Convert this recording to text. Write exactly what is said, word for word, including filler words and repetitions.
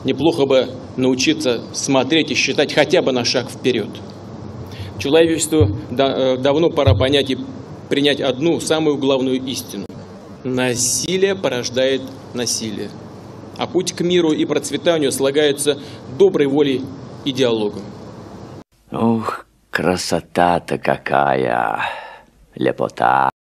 неплохо бы научиться смотреть и считать хотя бы на шаг вперед. Человечеству давно пора понять и принять одну самую главную истину. Насилие порождает насилие, а путь к миру и процветанию слагается доброй волей и диалогом. Ух, красота-то какая, лепота.